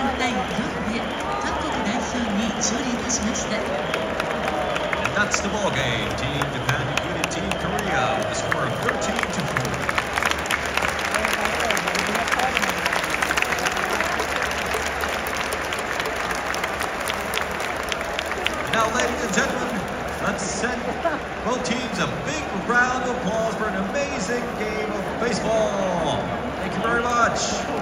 対4で韓国代表に勝利いたしました。 And that's the ball game. Team Japan defeated Team Korea with a score of 13-4. Now, ladies and gentlemen, let's send both teams a big round of applause for an amazing game of baseball. Thank you very much.